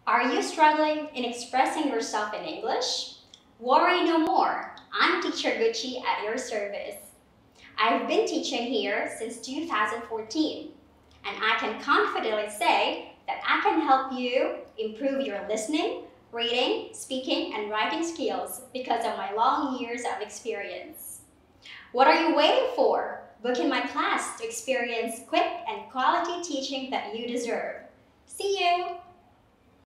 Are you struggling in expressing yourself in English? Worry no more. I'm Teacher Gucci at your service. I've been teaching here since 2014, and I can confidently say that I can help you improve your listening, reading, speaking, and writing skills because of my long years of experience. What are you waiting for? Book in my class to experience quick and quality teaching that you deserve. See you!